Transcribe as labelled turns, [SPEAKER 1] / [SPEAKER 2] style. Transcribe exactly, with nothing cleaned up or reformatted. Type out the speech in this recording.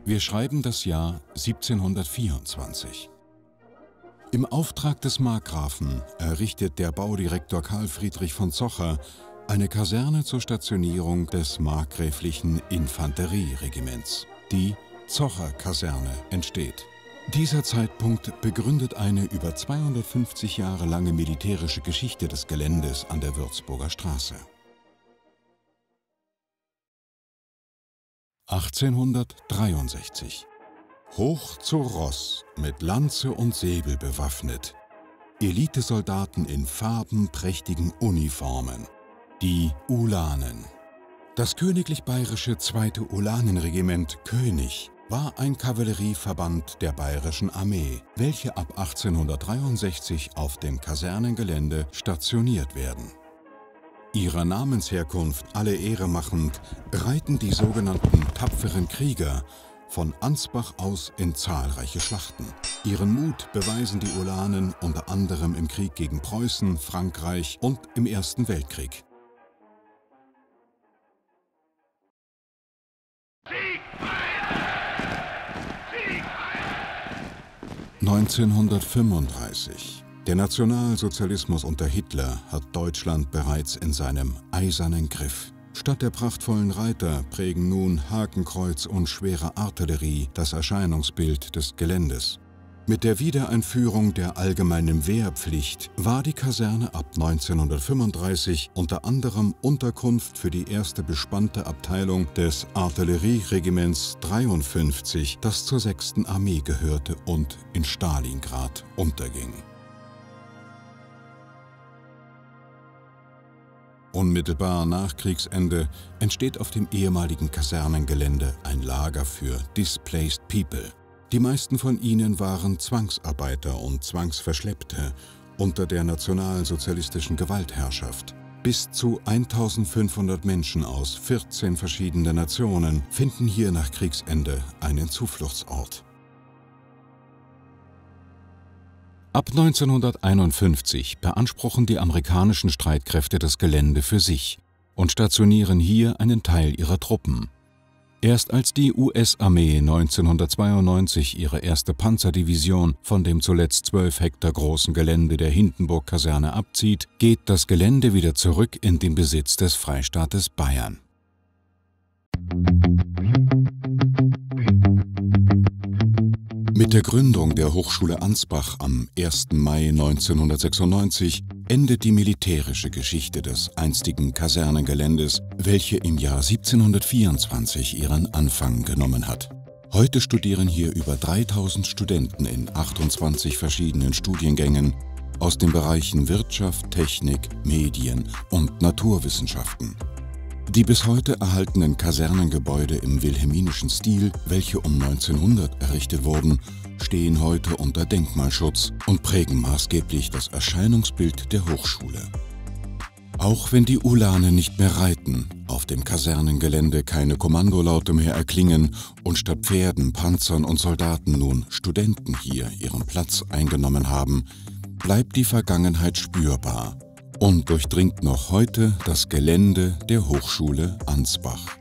[SPEAKER 1] Wir schreiben das Jahr siebzehnhundertvierundzwanzig. Im Auftrag des Markgrafen errichtet der Baudirektor Karl Friedrich von Zocher eine Kaserne zur Stationierung des markgräflichen Infanterieregiments. Die Zocher-Kaserne entsteht. Dieser Zeitpunkt begründet eine über zweihundertfünfzig Jahre lange militärische Geschichte des Geländes an der Würzburger Straße. achtzehnhundertdreiundsechzig. Hoch zu Ross, mit Lanze und Säbel bewaffnet. Elitesoldaten in farbenprächtigen Uniformen. Die Ulanen. Das königlich-bayerische zweite Ulanenregiment König war ein Kavallerieverband der Bayerischen Armee, welche ab achtzehnhundertdreiundsechzig auf dem Kasernengelände stationiert werden. Ihrer Namensherkunft alle Ehre machend, reiten die sogenannten tapferen Krieger von Ansbach aus in zahlreiche Schlachten. Ihren Mut beweisen die Ulanen unter anderem im Krieg gegen Preußen, Frankreich und im Ersten Weltkrieg. neunzehnhundertfünfunddreißig. Der Nationalsozialismus unter Hitler hat Deutschland bereits in seinem eisernen Griff. Statt der prachtvollen Reiter prägen nun Hakenkreuz und schwere Artillerie das Erscheinungsbild des Geländes. Mit der Wiedereinführung der allgemeinen Wehrpflicht war die Kaserne ab neunzehnhundertfünfunddreißig unter anderem Unterkunft für die erste bespannte Abteilung des Artillerieregiments dreiundfünfzig, das zur sechsten Armee gehörte und in Stalingrad unterging. Unmittelbar nach Kriegsende entsteht auf dem ehemaligen Kasernengelände ein Lager für Displaced People. Die meisten von ihnen waren Zwangsarbeiter und Zwangsverschleppte unter der nationalsozialistischen Gewaltherrschaft. Bis zu eintausendfünfhundert Menschen aus vierzehn verschiedenen Nationen finden hier nach Kriegsende einen Zufluchtsort. Ab neunzehnhunderteinundfünfzig beanspruchen die amerikanischen Streitkräfte das Gelände für sich und stationieren hier einen Teil ihrer Truppen. Erst als die U S-Armee neunzehnhundertzweiundneunzig ihre erste Panzerdivision von dem zuletzt zwölf Hektar großen Gelände der Hindenburg-Kaserne abzieht, geht das Gelände wieder zurück in den Besitz des Freistaates Bayern. Mit der Gründung der Hochschule Ansbach am ersten Mai neunzehnhundertsechsundneunzig endet die militärische Geschichte des einstigen Kasernengeländes, welche im Jahr siebzehnhundertvierundzwanzig ihren Anfang genommen hat. Heute studieren hier über dreitausend Studenten in achtundzwanzig verschiedenen Studiengängen aus den Bereichen Wirtschaft, Technik, Medien und Naturwissenschaften. Die bis heute erhaltenen Kasernengebäude im wilhelminischen Stil, welche um neunzehnhundert errichtet wurden, stehen heute unter Denkmalschutz und prägen maßgeblich das Erscheinungsbild der Hochschule. Auch wenn die Ulanen nicht mehr reiten, auf dem Kasernengelände keine Kommandolaute mehr erklingen und statt Pferden, Panzern und Soldaten nun Studenten hier ihren Platz eingenommen haben, bleibt die Vergangenheit spürbar und durchdringt noch heute das Gelände der Hochschule Ansbach.